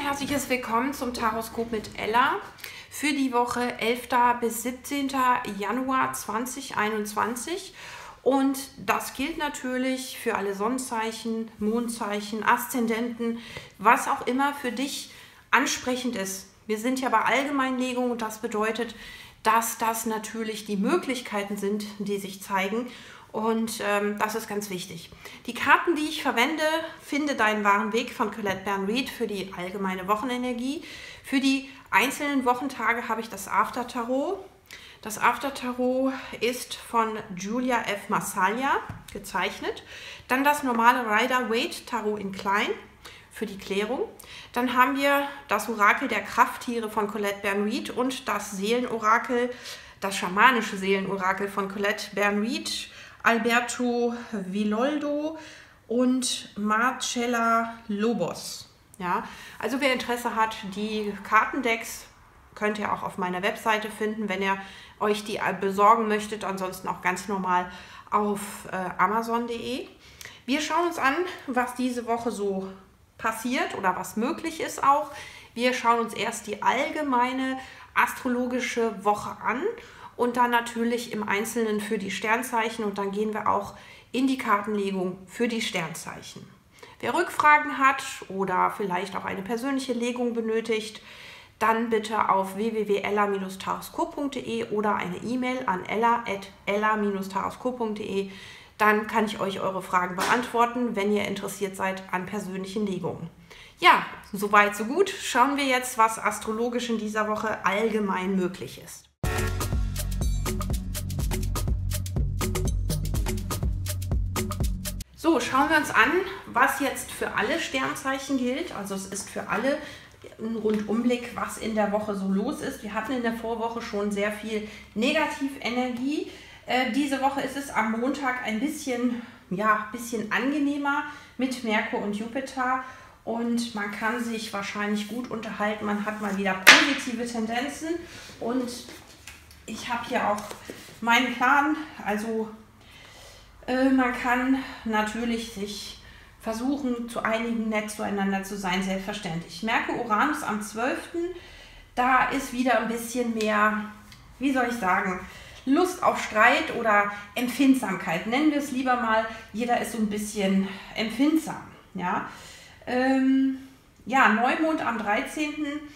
herzliches Willkommen zum Taroskop mit Ella für die Woche 11. bis 17. Januar 2021. Und das gilt natürlich für alle Sonnenzeichen, Mondzeichen, Aszendenten, was auch immer für dich ansprechend ist. Wir sind ja bei Allgemeinlegung und das bedeutet, dass das natürlich die Möglichkeiten sind, die sich zeigen. Und das ist ganz wichtig. Die Karten, die ich verwende, finde deinen wahren Weg von Colette Baron-Reid für die allgemeine Wochenenergie. Für die einzelnen Wochentage habe ich das After-Tarot. Das After-Tarot ist von Julia F. Marsaglia gezeichnet. Dann das normale Rider-Waite-Tarot in klein für die Klärung. Dann haben wir das Orakel der Krafttiere von Colette Baron-Reid und das Seelenorakel, das schamanische Seelenorakel von Colette Baron-Reid, Alberto Villoldo und Marcella Lobos. Ja, also wer Interesse hat, die Kartendecks könnt ihr auch auf meiner Webseite finden, wenn ihr euch die besorgen möchtet. Ansonsten auch ganz normal auf amazon.de. Wir schauen uns an, was diese Woche so passiert oder was möglich ist auch. Wir schauen uns erst die allgemeine astrologische Woche an. Und dann natürlich im Einzelnen für die Sternzeichen und dann gehen wir auch in die Kartenlegung für die Sternzeichen. Wer Rückfragen hat oder vielleicht auch eine persönliche Legung benötigt, dann bitte auf www.ella-taroskop.de oder eine E-Mail an ella@ella-taroskop.de. Dann kann ich euch eure Fragen beantworten, wenn ihr interessiert seid an persönlichen Legungen. Ja, soweit so gut. Schauen wir jetzt, was astrologisch in dieser Woche allgemein möglich ist. So, schauen wir uns an, was jetzt für alle Sternzeichen gilt. Also es ist für alle ein Rundumblick, was in der Woche so los ist. Wir hatten in der Vorwoche schon sehr viel Negativenergie. Diese Woche ist es am Montag ein bisschen angenehmer mit Merkur und Jupiter. Und man kann sich wahrscheinlich gut unterhalten. Man hat mal wieder positive Tendenzen. Und ich habe hier auch meinen Plan, also man kann natürlich sich versuchen, zu einigen, nett zueinander zu sein, selbstverständlich. Merkur Uranus am 12. Da ist wieder ein bisschen mehr, wie soll ich sagen, Lust auf Streit oder Empfindsamkeit. Nennen wir es lieber mal, jeder ist so ein bisschen empfindsam. Ja, Neumond am 13.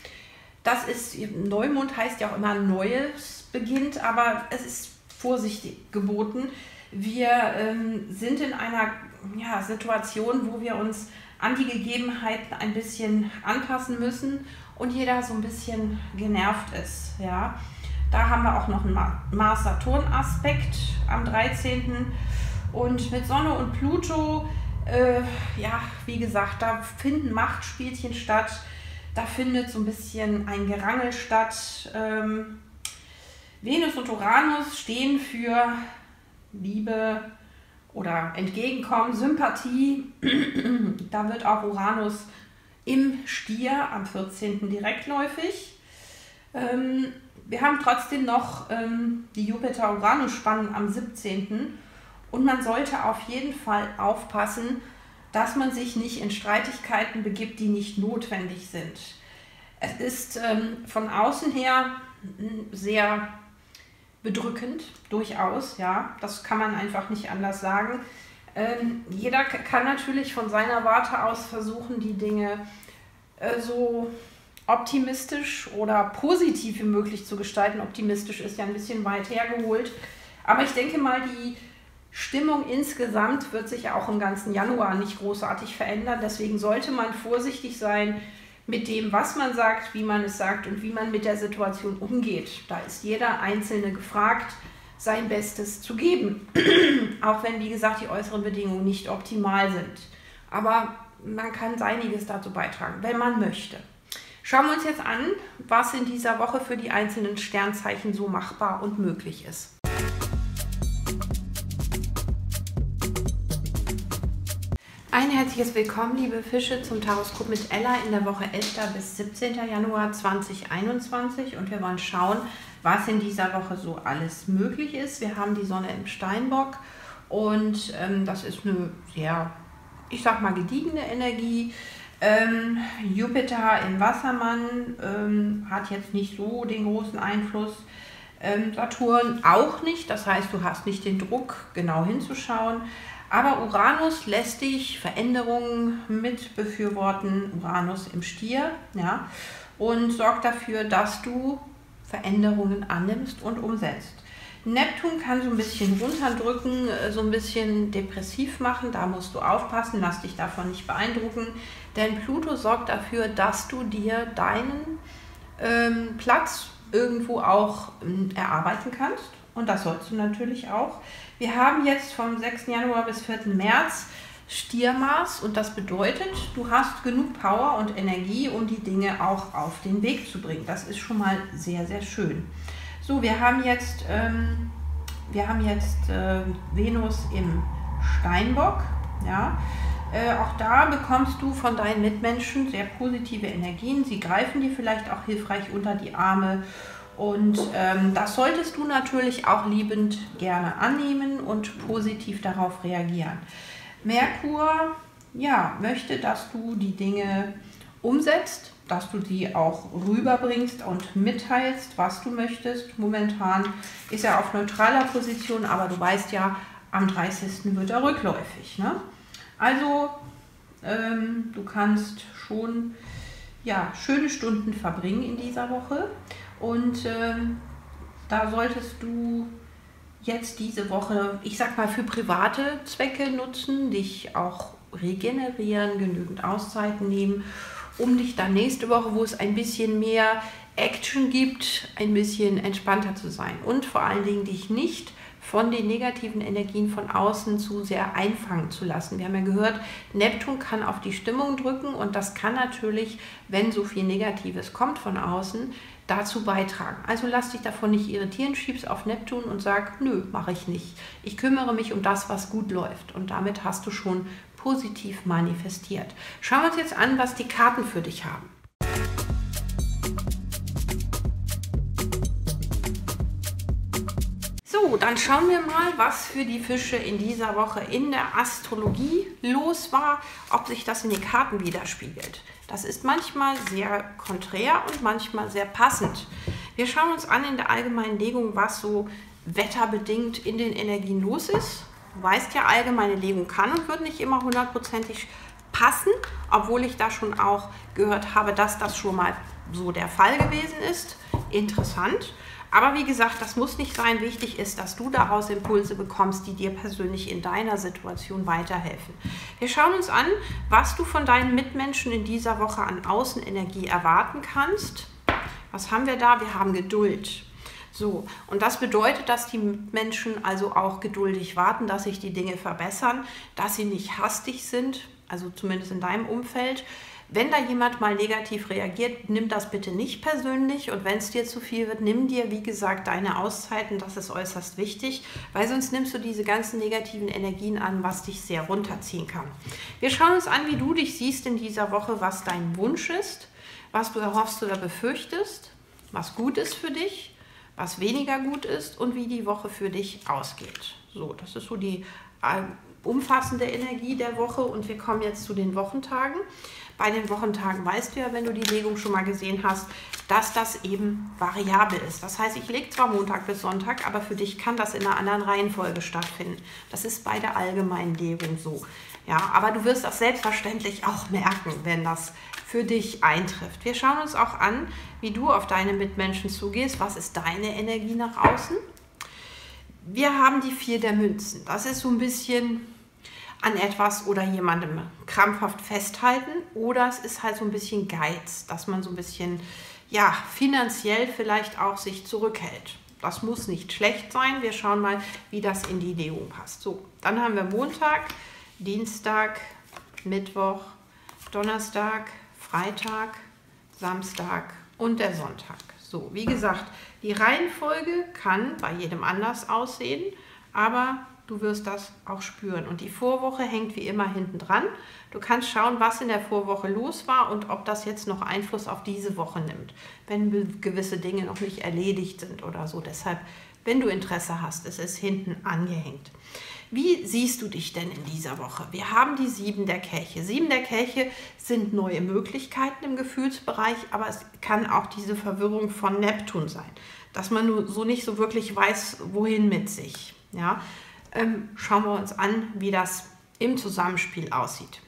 Neumond heißt ja auch immer Neues beginnt, aber es ist Vorsicht geboten. Wir sind in einer Situation, wo wir uns an die Gegebenheiten ein bisschen anpassen müssen und jeder so ein bisschen genervt ist. Ja? Da haben wir auch noch einen Mars-Saturn-Aspekt am 13. Und mit Sonne und Pluto, wie gesagt, da finden Machtspielchen statt. Da findet so ein bisschen ein Gerangel statt. Venus und Uranus stehen für Liebe oder Entgegenkommen, Sympathie. Da wird auch Uranus im Stier am 14. direktläufig. Wir haben trotzdem noch die Jupiter-Uranus-Spannung am 17. Und man sollte auf jeden Fall aufpassen, dass man sich nicht in Streitigkeiten begibt, die nicht notwendig sind. Es ist von außen her sehr bedrückend, durchaus, ja, das kann man einfach nicht anders sagen. Jeder kann natürlich von seiner Warte aus versuchen, die Dinge so optimistisch oder positiv wie möglich zu gestalten. Optimistisch ist ja ein bisschen weit hergeholt, aber ich denke mal, die Stimmung insgesamt wird sich ja auch im ganzen Januar nicht großartig verändern, deswegen sollte man vorsichtig sein mit dem, was man sagt, wie man es sagt und wie man mit der Situation umgeht. Da ist jeder Einzelne gefragt, sein Bestes zu geben. Auch wenn, wie gesagt, die äußeren Bedingungen nicht optimal sind. Aber man kann einiges dazu beitragen, wenn man möchte. Schauen wir uns jetzt an, was in dieser Woche für die einzelnen Sternzeichen so machbar und möglich ist. Ein herzliches Willkommen, liebe Fische, zum Taroskop mit Ella in der Woche 11. bis 17. Januar 2021 und wir wollen schauen, was in dieser Woche so alles möglich ist. Wir haben die Sonne im Steinbock und das ist eine sehr, ich sag mal, gediegene Energie. Jupiter im Wassermann hat jetzt nicht so den großen Einfluss. Saturn auch nicht, das heißt, du hast nicht den Druck, genau hinzuschauen. Aber Uranus lässt dich Veränderungen mit befürworten, Uranus im Stier, ja, und sorgt dafür, dass du Veränderungen annimmst und umsetzt. Neptun kann so ein bisschen runterdrücken, so ein bisschen depressiv machen, da musst du aufpassen, lass dich davon nicht beeindrucken, denn Pluto sorgt dafür, dass du dir deinen Platz irgendwo auch erarbeiten kannst und das sollst du natürlich auch. Wir haben jetzt vom 6. Januar bis 4. März Stier-Mars und das bedeutet, du hast genug Power und Energie, um die Dinge auch auf den Weg zu bringen. Das ist schon mal sehr, sehr schön. So, wir haben jetzt Venus im Steinbock. Ja. Auch da bekommst du von deinen Mitmenschen sehr positive Energien. Sie greifen dir vielleicht auch hilfreich unter die Arme. Und das solltest du natürlich auch liebend gerne annehmen und positiv darauf reagieren. Merkur, ja, möchte, dass du die Dinge umsetzt, dass du sie auch rüberbringst und mitteilst, was du möchtest. Momentan ist er auf neutraler Position, aber du weißt ja, am 30. wird er rückläufig. Ne? Also du kannst schon ja, schöne Stunden verbringen in dieser Woche und da solltest du jetzt diese Woche, ich sag mal, für private Zwecke nutzen, dich auch regenerieren, genügend Auszeiten nehmen, um dich dann nächste Woche, wo es ein bisschen mehr Action gibt, ein bisschen entspannter zu sein und vor allen Dingen dich nicht von den negativen Energien von außen zu sehr einfangen zu lassen. Wir haben ja gehört, Neptun kann auf die Stimmung drücken und das kann natürlich, wenn so viel Negatives kommt von außen, dazu beitragen. Also lass dich davon nicht irritieren, schieb's auf Neptun und sag, nö, mache ich nicht. Ich kümmere mich um das, was gut läuft und damit hast du schon positiv manifestiert. Schauen wir uns jetzt an, was die Karten für dich haben. So, dann schauen wir mal, was für die Fische in dieser Woche in der Astrologie los war, ob sich das in den Karten widerspiegelt. Das ist manchmal sehr konträr und manchmal sehr passend. Wir schauen uns an in der allgemeinen Legung, was so wetterbedingt in den Energien los ist. Du weißt ja, allgemeine Legung kann und wird nicht immer hundertprozentig passen, obwohl ich da schon auch gehört habe, dass das schon mal so der Fall gewesen ist. Interessant. Aber wie gesagt, das muss nicht sein. Wichtig ist, dass du daraus Impulse bekommst, die dir persönlich in deiner Situation weiterhelfen. Wir schauen uns an, was du von deinen Mitmenschen in dieser Woche an Außenenergie erwarten kannst. Was haben wir da? Wir haben Geduld. So, und das bedeutet, dass die Menschen also auch geduldig warten, dass sich die Dinge verbessern, dass sie nicht hastig sind, also zumindest in deinem Umfeld. Wenn da jemand mal negativ reagiert, nimm das bitte nicht persönlich und wenn es dir zu viel wird, nimm dir, wie gesagt, deine Auszeiten, das ist äußerst wichtig, weil sonst nimmst du diese ganzen negativen Energien an, was dich sehr runterziehen kann. Wir schauen uns an, wie du dich siehst in dieser Woche, was dein Wunsch ist, was du erhoffst oder befürchtest, was gut ist für dich, was weniger gut ist und wie die Woche für dich ausgeht. So, das ist so die umfassende Energie der Woche und wir kommen jetzt zu den Wochentagen. Bei den Wochentagen weißt du ja, wenn du die Legung schon mal gesehen hast, dass das eben variabel ist. Das heißt, ich lege zwar Montag bis Sonntag, aber für dich kann das in einer anderen Reihenfolge stattfinden. Das ist bei der allgemeinen Legung so. Ja, aber du wirst das selbstverständlich auch merken, wenn das für dich eintrifft. Wir schauen uns auch an, wie du auf deine Mitmenschen zugehst. Was ist deine Energie nach außen? Wir haben die 4 der Münzen. Das ist so ein bisschen an etwas oder jemandem krampfhaft festhalten oder es ist halt so ein bisschen Geiz, dass man so ein bisschen, ja, finanziell vielleicht auch sich zurückhält. Das muss nicht schlecht sein. Wir schauen mal, wie das in die Legung passt. So, dann haben wir Montag, Dienstag, Mittwoch, Donnerstag, Freitag, Samstag und der Sonntag. So, wie gesagt, die Reihenfolge kann bei jedem anders aussehen, aber du wirst das auch spüren. Und die Vorwoche hängt wie immer hinten dran. Du kannst schauen, was in der Vorwoche los war und ob das jetzt noch Einfluss auf diese Woche nimmt, wenn gewisse Dinge noch nicht erledigt sind oder so. Deshalb Wenn du Interesse hast, es ist hinten angehängt. Wie siehst du dich denn in dieser Woche? Wir haben die 7 der Kelche. 7 der Kelche sind neue Möglichkeiten im Gefühlsbereich, aber es kann auch diese Verwirrung von Neptun sein, dass man nur so nicht so wirklich weiß, wohin mit sich. Ja? Schauen wir uns an, wie das im Zusammenspiel aussieht.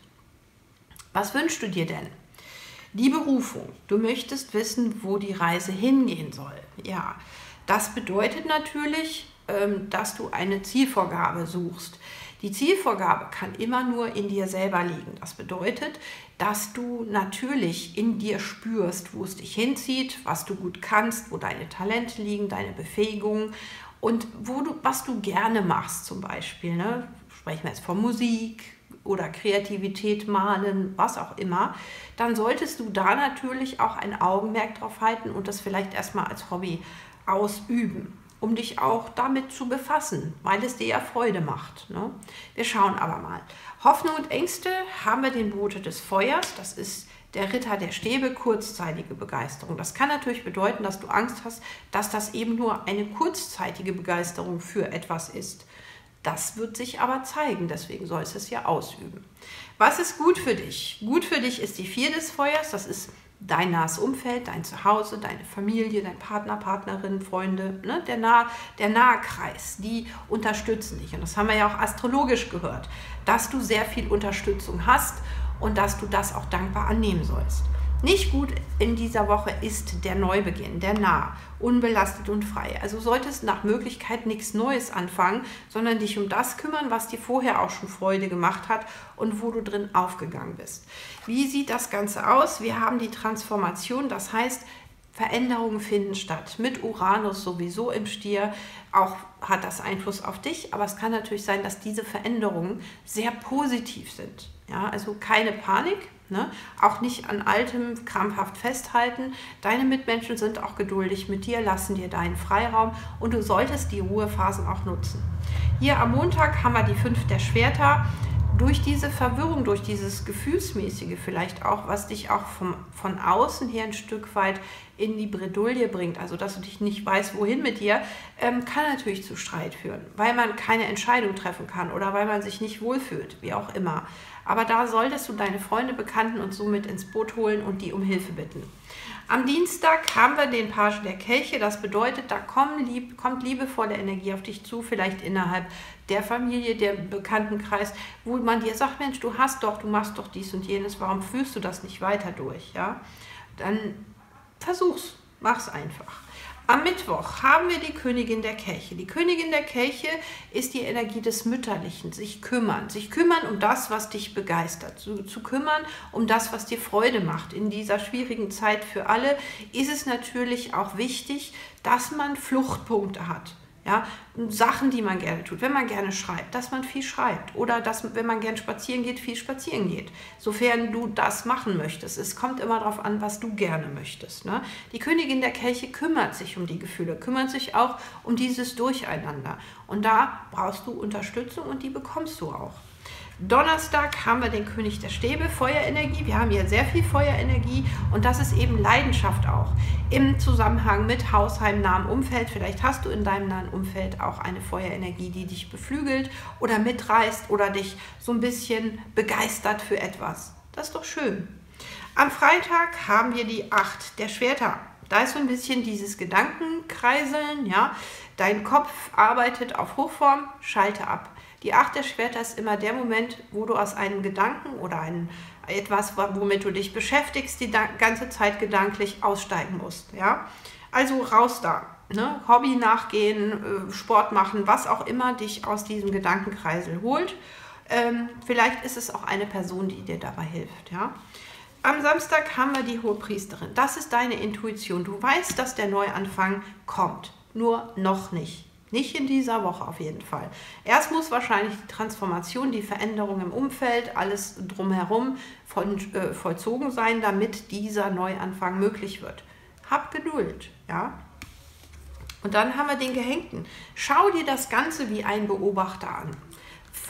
Was wünschst du dir denn? Die Berufung. Du möchtest wissen, wo die Reise hingehen soll. Ja, das bedeutet natürlich, dass du eine Zielvorgabe suchst. Die Zielvorgabe kann immer nur in dir selber liegen. Das bedeutet, dass du natürlich in dir spürst, wo es dich hinzieht, was du gut kannst, wo deine Talente liegen, deine Befähigungen und was du gerne machst zum Beispiel. Ne? Sprechen wir jetzt von Musik oder Kreativität, Malen, was auch immer. Dann solltest du da natürlich auch ein Augenmerk drauf halten und das vielleicht erstmal als Hobby ausüben, um dich auch damit zu befassen, weil es dir ja Freude macht. Ne? Wir schauen aber mal. Hoffnung und Ängste haben wir den Bote des Feuers. Das ist der Ritter der Stäbe, kurzzeitige Begeisterung. Das kann natürlich bedeuten, dass du Angst hast, dass das eben nur eine kurzzeitige Begeisterung für etwas ist. Das wird sich aber zeigen, deswegen sollst du es ja ausüben. Was ist gut für dich? Gut für dich ist die 4 des Feuers, das ist dein nahes Umfeld, dein Zuhause, deine Familie, dein Partner, Partnerin, Freunde, ne? Der nahe Kreis, die unterstützen dich. Und das haben wir ja auch astrologisch gehört, dass du sehr viel Unterstützung hast und dass du das auch dankbar annehmen sollst. Nicht gut in dieser Woche ist der Neubeginn, der nah, unbelastet und frei. Also solltest nach Möglichkeit nichts Neues anfangen, sondern dich um das kümmern, was dir vorher auch schon Freude gemacht hat und wo du drin aufgegangen bist. Wie sieht das Ganze aus? Wir haben die Transformation, das heißt, Veränderungen finden statt. Mit Uranus sowieso im Stier, auch hat das Einfluss auf dich, aber es kann natürlich sein, dass diese Veränderungen sehr positiv sind. Ja, also keine Panik. Ne? Auch nicht an Altem krampfhaft festhalten. Deine Mitmenschen sind auch geduldig mit dir, lassen dir deinen Freiraum und du solltest die Ruhephasen auch nutzen. Hier am Montag haben wir die 5 der Schwerter. Durch diese Verwirrung, durch dieses Gefühlsmäßige vielleicht auch, was dich auch von außen her ein Stück weit in die Bredouille bringt, also dass du dich nicht weißt, wohin mit dir, kann natürlich zu Streit führen, weil man keine Entscheidung treffen kann oder weil man sich nicht wohlfühlt, wie auch immer. Aber da solltest du deine Freunde, Bekannten und somit ins Boot holen und die um Hilfe bitten. Am Dienstag haben wir den Page der Kelche, das bedeutet, da kommt liebevolle Energie auf dich zu, vielleicht innerhalb der Familie, der Bekanntenkreis, wo man dir sagt, Mensch, du machst doch dies und jenes, warum führst du das nicht weiter durch? Ja? Dann versuch's, mach's einfach. Am Mittwoch haben wir die Königin der Kelche. Die Königin der Kelche ist die Energie des Mütterlichen, sich kümmern um das, was dich begeistert, zu kümmern um das, was dir Freude macht. In dieser schwierigen Zeit für alle ist es natürlich auch wichtig, dass man Fluchtpunkte hat. Ja, Sachen, die man gerne tut, wenn man gerne schreibt, dass man viel schreibt oder dass, wenn man gerne spazieren geht, viel spazieren geht, sofern du das machen möchtest. Es kommt immer darauf an, was du gerne möchtest. Ne? Die Königin der Kelche kümmert sich um die Gefühle, kümmert sich auch um dieses Durcheinander und da brauchst du Unterstützung und die bekommst du auch. Donnerstag haben wir den König der Stäbe, Feuerenergie. Wir haben hier sehr viel Feuerenergie und das ist eben Leidenschaft auch im Zusammenhang mit Hausheim, nahem Umfeld. Vielleicht hast du in deinem nahen Umfeld auch eine Feuerenergie, die dich beflügelt oder mitreißt oder dich so ein bisschen begeistert für etwas. Das ist doch schön. Am Freitag haben wir die 8 der Schwerter. Da ist so ein bisschen dieses Gedankenkreiseln. Ja? Dein Kopf arbeitet auf Hochform, schalte ab. Die 8 der Schwerter ist immer der Moment, wo du aus einem Gedanken oder etwas, womit du dich beschäftigst, die ganze Zeit gedanklich aussteigen musst. Ja? Also raus da. Ne? Hobby nachgehen, Sport machen, was auch immer dich aus diesem Gedankenkreisel holt. Vielleicht ist es auch eine Person, die dir dabei hilft. Ja? Am Samstag haben wir die Hohepriesterin. Das ist deine Intuition. Du weißt, dass der Neuanfang kommt, nur noch nicht. Nicht in dieser Woche auf jeden Fall. Erst muss wahrscheinlich die Transformation, die Veränderung im Umfeld, alles drumherum vollzogen sein, damit dieser Neuanfang möglich wird. Hab Geduld, ja. Und dann haben wir den Gehängten. Schau dir das Ganze wie ein Beobachter an.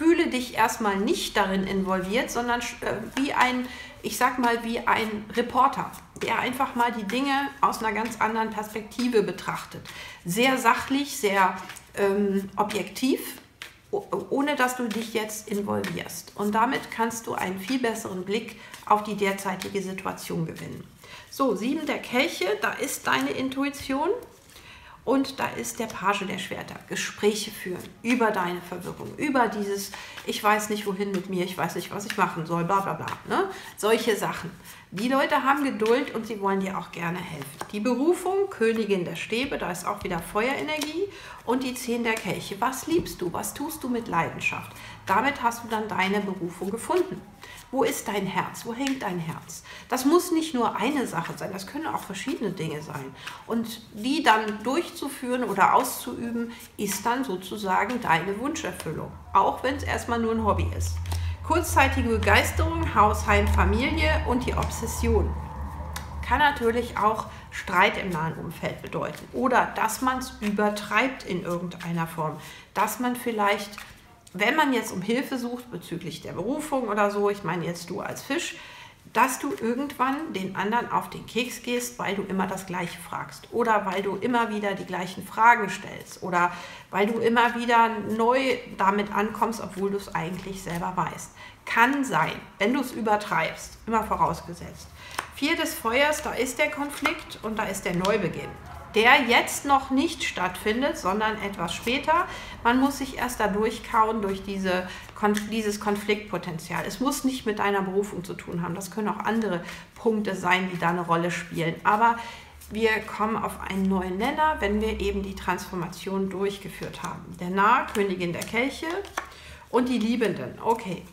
Fühle dich erstmal nicht darin involviert, sondern wie ein, ich sag mal, wie ein Reporter, der einfach mal die Dinge aus einer ganz anderen Perspektive betrachtet. Sehr sachlich, sehr objektiv, ohne dass du dich jetzt involvierst. Und damit kannst du einen viel besseren Blick auf die derzeitige Situation gewinnen. So, 7 der Kelche, da ist deine Intuition. Und da ist der Page der Schwerter. Gespräche führen über deine Verwirrung, über dieses, ich weiß nicht wohin mit mir, ich weiß nicht, was ich machen soll, bla bla bla. Ne? Solche Sachen. Die Leute haben Geduld und sie wollen dir auch gerne helfen. Die Berufung, Königin der Stäbe, da ist auch wieder Feuerenergie. Und die 10 der Kelche. Was liebst du? Was tust du mit Leidenschaft? Damit hast du dann deine Berufung gefunden. Wo ist dein Herz? Wo hängt dein Herz? Das muss nicht nur eine Sache sein, das können auch verschiedene Dinge sein. Und die dann durchzuführen oder auszuüben, ist dann sozusagen deine Wunscherfüllung. Auch wenn es erstmal nur ein Hobby ist. Kurzzeitige Begeisterung, Haus, Heim, Familie und die Obsession. Kann natürlich auch Streit im nahen Umfeld bedeuten. Oder dass man es übertreibt in irgendeiner Form. Dass man vielleicht, wenn man jetzt um Hilfe sucht bezüglich der Berufung oder so, ich meine jetzt du als Fisch, dass du irgendwann den anderen auf den Keks gehst, weil du immer das Gleiche fragst oder weil du immer wieder die gleichen Fragen stellst oder weil du immer wieder neu damit ankommst, obwohl du es eigentlich selber weißt. Kann sein, wenn du es übertreibst, immer vorausgesetzt. 4 des Feuers, da ist der Konflikt und da ist der Neubeginn, der jetzt noch nicht stattfindet, sondern etwas später. Man muss sich erst da durchkauen durch dieses Konfliktpotenzial. Es muss nicht mit deiner Berufung zu tun haben. Das können auch andere Punkte sein, die da eine Rolle spielen. Aber wir kommen auf einen neuen Nenner, wenn wir eben die Transformation durchgeführt haben. Der Narr, Königin der Kelche und die Liebenden. Okay.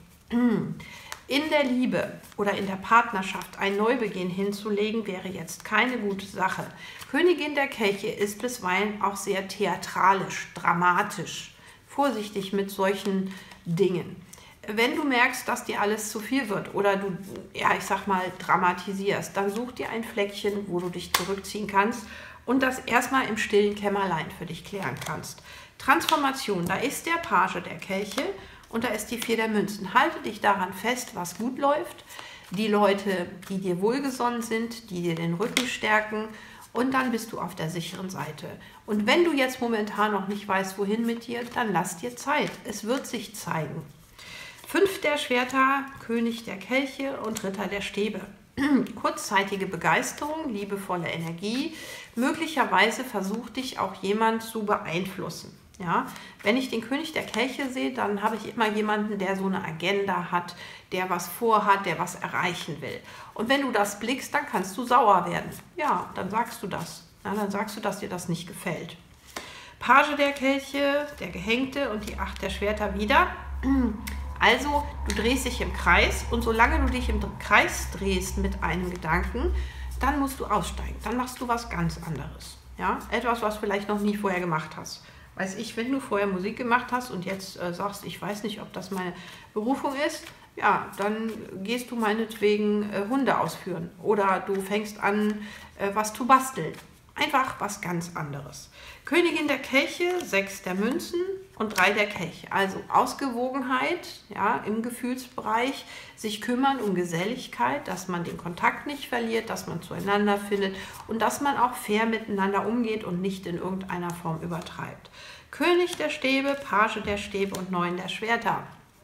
In der Liebe oder in der Partnerschaft einen Neubeginn hinzulegen, wäre jetzt keine gute Sache. Königin der Kelche ist bisweilen auch sehr theatralisch, dramatisch. Vorsichtig mit solchen Dingen. Wenn du merkst, dass dir alles zu viel wird oder du, ja, ich sag mal, dramatisierst, dann such dir ein Fleckchen, wo du dich zurückziehen kannst und das erstmal im stillen Kämmerlein für dich klären kannst. Transformation, da ist der Page der Kelche. Und da ist die 4 der Münzen. Halte dich daran fest, was gut läuft. Die Leute, die dir wohlgesonnen sind, die dir den Rücken stärken. Und dann bist du auf der sicheren Seite. Und wenn du jetzt momentan noch nicht weißt, wohin mit dir, dann lass dir Zeit. Es wird sich zeigen. 5 der Schwerter, König der Kelche und Ritter der Stäbe. Kurzzeitige Begeisterung, liebevolle Energie. Möglicherweise versucht dich auch jemand zu beeinflussen. Ja, wenn ich den König der Kelche sehe, dann habe ich immer jemanden, der so eine Agenda hat, der was vorhat, der was erreichen will. Und wenn du das blickst, dann kannst du sauer werden. Ja, dann sagst du das. Ja, dann sagst du, dass dir das nicht gefällt. Page der Kelche, der Gehängte und die 8 der Schwerter wieder. Also, du drehst dich im Kreis und solange du dich im Kreis drehst mit einem Gedanken, dann musst du aussteigen. Dann machst du was ganz anderes. Ja, etwas, was du vielleicht noch nie vorher gemacht hast. Weiß ich, wenn du vorher Musik gemacht hast und jetzt sagst, ich weiß nicht, ob das meine Berufung ist, ja, dann gehst du meinetwegen Hunde ausführen oder du fängst an, was zu basteln. Einfach was ganz anderes. Königin der Kelche, 6 der Münzen und 3 der Kelche. Also Ausgewogenheit, ja, im Gefühlsbereich, sich kümmern um Geselligkeit, dass man den Kontakt nicht verliert, dass man zueinander findet und dass man auch fair miteinander umgeht und nicht in irgendeiner Form übertreibt. König der Stäbe, Page der Stäbe und 9 der Schwerter.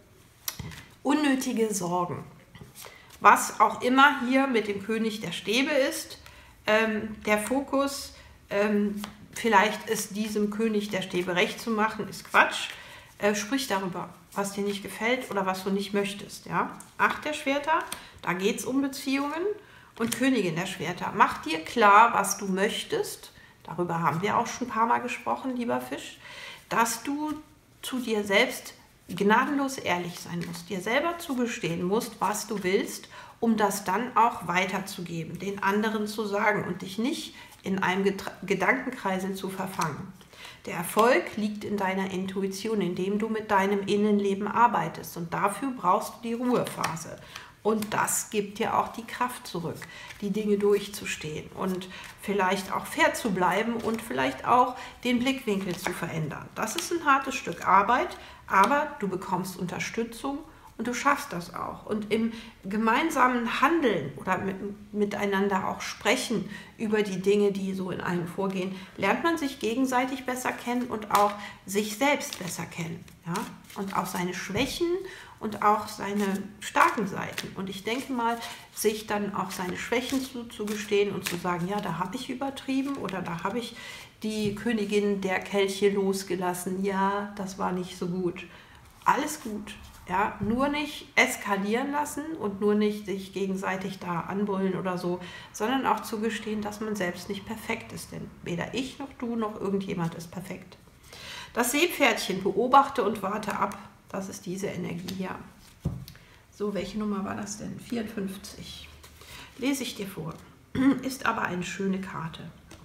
Unnötige Sorgen. Was auch immer hier mit dem König der Stäbe ist, der Fokus, vielleicht ist diesem König der Stäbe recht zu machen, ist Quatsch. Sprich darüber, was dir nicht gefällt oder was du nicht möchtest. Ja? 8 der Schwerter, da geht es um Beziehungen. Und Königin der Schwerter, mach dir klar, was du möchtest. Darüber haben wir auch schon ein paar Mal gesprochen, lieber Fisch. Dass du zu dir selbst gnadenlos ehrlich sein musst, dir selber zugestehen musst, was du willst, um das dann auch weiterzugeben, den anderen zu sagen und dich nicht in einem Gedankenkreisel zu verfangen. Der Erfolg liegt in deiner Intuition, indem du mit deinem Innenleben arbeitest und dafür brauchst du die Ruhephase. Und das gibt dir auch die Kraft zurück, die Dinge durchzustehen und vielleicht auch fair zu bleiben und vielleicht auch den Blickwinkel zu verändern. Das ist ein hartes Stück Arbeit, aber du bekommst Unterstützung und du schaffst das auch. Und im gemeinsamen Handeln oder miteinander auch sprechen über die Dinge, die so in einem vorgehen, lernt man sich gegenseitig besser kennen und auch sich selbst besser kennen. Ja? Und auch seine Schwächen und auch seine starken Seiten. Und ich denke mal, sich dann auch seine Schwächen zuzugestehen und zu sagen, ja, da habe ich übertrieben oder da habe ich die Königin der Kelche losgelassen. Ja, das war nicht so gut. Alles gut. Ja, nur nicht eskalieren lassen und nur nicht sich gegenseitig da anbrüllen oder so, sondern auch zugestehen, dass man selbst nicht perfekt ist. Denn weder ich noch du noch irgendjemand ist perfekt. Das Seepferdchen, beobachte und warte ab. Das ist diese Energie hier. So, welche Nummer war das denn? 54. Lese ich dir vor. Ist aber eine schöne Karte.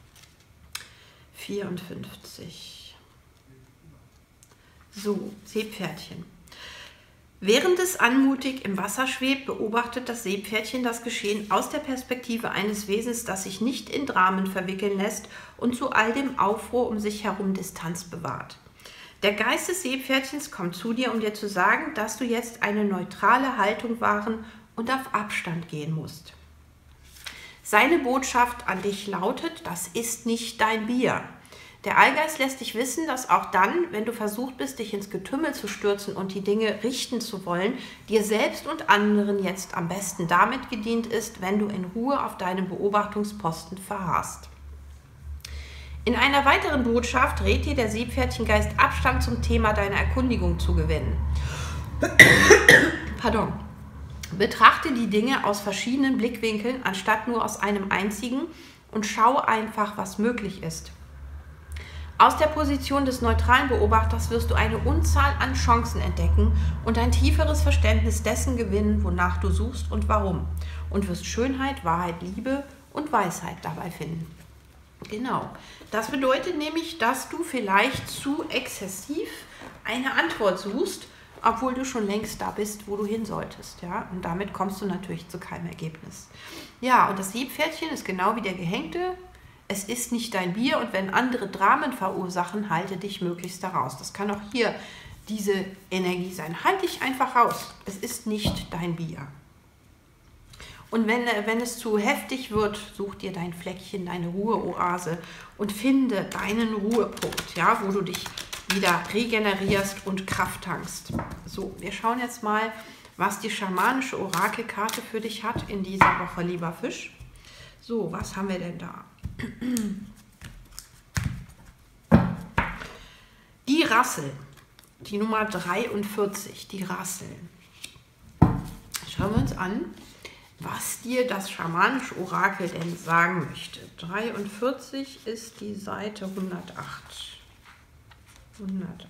54. So, Seepferdchen. Während es anmutig im Wasser schwebt, beobachtet das Seepferdchen das Geschehen aus der Perspektive eines Wesens, das sich nicht in Dramen verwickeln lässt und zu all dem Aufruhr um sich herum Distanz bewahrt. Der Geist des Seepferdchens kommt zu dir, um dir zu sagen, dass du jetzt eine neutrale Haltung wahren und auf Abstand gehen musst. Seine Botschaft an dich lautet, das ist nicht dein Bier. Der Allgeist lässt dich wissen, dass auch dann, wenn du versucht bist, dich ins Getümmel zu stürzen und die Dinge richten zu wollen, dir selbst und anderen jetzt am besten damit gedient ist, wenn du in Ruhe auf deinem Beobachtungsposten verharrst. In einer weiteren Botschaft rät dir der Seepferdchengeist, Abstand zum Thema deiner Erkundigung zu gewinnen. Pardon. Betrachte die Dinge aus verschiedenen Blickwinkeln, anstatt nur aus einem einzigen, und schau einfach, was möglich ist. Aus der Position des neutralen Beobachters wirst du eine Unzahl an Chancen entdecken und ein tieferes Verständnis dessen gewinnen, wonach du suchst und warum. Und wirst Schönheit, Wahrheit, Liebe und Weisheit dabei finden. Genau. Das bedeutet nämlich, dass du vielleicht zu exzessiv eine Antwort suchst, obwohl du schon längst da bist, wo du hin solltest. Ja? Und damit kommst du natürlich zu keinem Ergebnis. Ja, und das Seepferdchen ist genau wie der Gehängte. Es ist nicht dein Bier und wenn andere Dramen verursachen, halte dich möglichst daraus. Das kann auch hier diese Energie sein. Halte dich einfach raus. Es ist nicht dein Bier. Und wenn es zu heftig wird, such dir dein Fleckchen, deine Ruheoase und finde deinen Ruhepunkt, ja, wo du dich wieder regenerierst und Kraft tankst. So, wir schauen jetzt mal, was die schamanische Orakelkarte für dich hat in dieser Woche, lieber Fisch. So, was haben wir denn da? Die Rassel, die Nummer 43, die Rassel. Schauen wir uns an, was dir das schamanische Orakel denn sagen möchte. 43 ist die Seite 108. 108.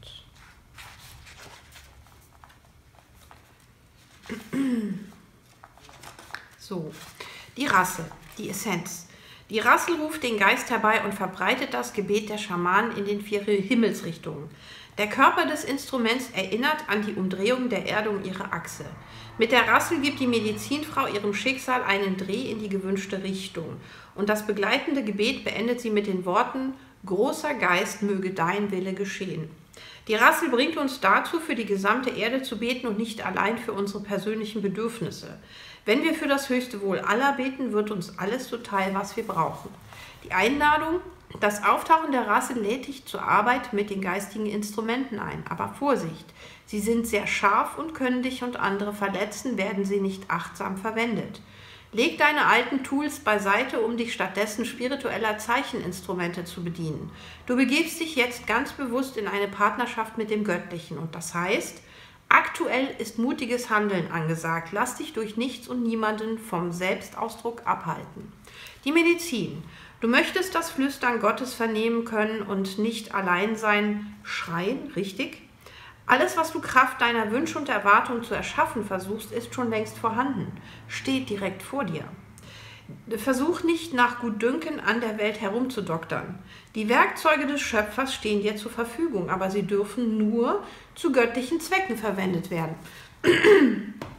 So, die Rassel, die Essenz. Die Rassel ruft den Geist herbei und verbreitet das Gebet der Schamanen in den 4 Himmelsrichtungen. Der Körper des Instruments erinnert an die Umdrehung der Erde um ihre Achse. Mit der Rassel gibt die Medizinfrau ihrem Schicksal einen Dreh in die gewünschte Richtung. Und das begleitende Gebet beendet sie mit den Worten: Großer Geist, möge dein Wille geschehen. Die Rassel bringt uns dazu, für die gesamte Erde zu beten und nicht allein für unsere persönlichen Bedürfnisse. Wenn wir für das höchste Wohl aller beten, wird uns alles zuteil, was wir brauchen. Die Einladung, das Auftauchen der Rassel lädt dich zur Arbeit mit den geistigen Instrumenten ein. Aber Vorsicht, sie sind sehr scharf und können dich und andere verletzen, werden sie nicht achtsam verwendet. Leg deine alten Tools beiseite, um dich stattdessen spiritueller Zeicheninstrumente zu bedienen. Du begibst dich jetzt ganz bewusst in eine Partnerschaft mit dem Göttlichen. Und das heißt, aktuell ist mutiges Handeln angesagt. Lass dich durch nichts und niemanden vom Selbstausdruck abhalten. Die Medizin. Du möchtest das Flüstern Gottes vernehmen können und nicht allein sein, schreien, richtig? Alles, was du Kraft deiner Wünsche und Erwartungen zu erschaffen versuchst, ist schon längst vorhanden, steht direkt vor dir. Versuch nicht nach Gutdünken an der Welt herumzudoktern. Die Werkzeuge des Schöpfers stehen dir zur Verfügung, aber sie dürfen nur zu göttlichen Zwecken verwendet werden.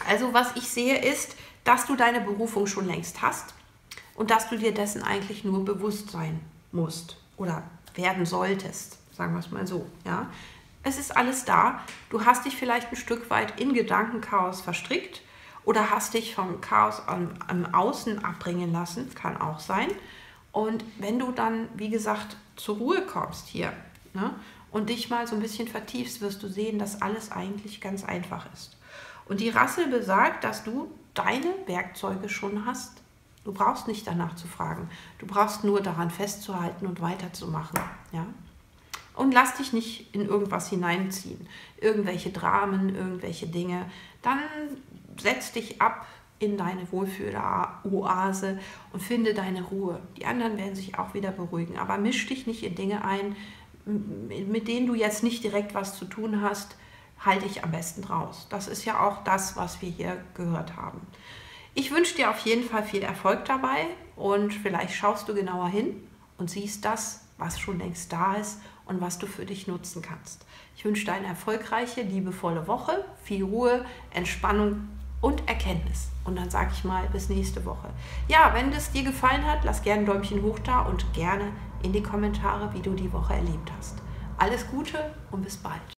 Also was ich sehe ist, dass du deine Berufung schon längst hast und dass du dir dessen eigentlich nur bewusst sein musst oder werden solltest, sagen wir es mal so. Ja? Es ist alles da. Du hast dich vielleicht ein Stück weit in Gedankenchaos verstrickt oder hast dich vom Chaos am Außen abbringen lassen, kann auch sein. Und wenn du dann, wie gesagt, zur Ruhe kommst hier, ne, und dich mal so ein bisschen vertiefst, wirst du sehen, dass alles eigentlich ganz einfach ist. Und die Rassel besagt, dass du deine Werkzeuge schon hast. Du brauchst nicht danach zu fragen. Du brauchst nur daran festzuhalten und weiterzumachen. Ja? Und lass dich nicht in irgendwas hineinziehen. Irgendwelche Dramen, irgendwelche Dinge. Dann setz dich ab in deine Wohlfühloase und finde deine Ruhe. Die anderen werden sich auch wieder beruhigen. Aber misch dich nicht in Dinge ein, mit denen du jetzt nicht direkt was zu tun hast. Halte dich am besten raus. Das ist ja auch das, was wir hier gehört haben. Ich wünsche dir auf jeden Fall viel Erfolg dabei und vielleicht schaust du genauer hin und siehst das, was schon längst da ist und was du für dich nutzen kannst. Ich wünsche dir eine erfolgreiche, liebevolle Woche, viel Ruhe, Entspannung und Erkenntnis. Und dann sage ich mal, bis nächste Woche. Ja, wenn es dir gefallen hat, lass gerne ein Däumchen hoch da und gerne in die Kommentare, wie du die Woche erlebt hast. Alles Gute und bis bald.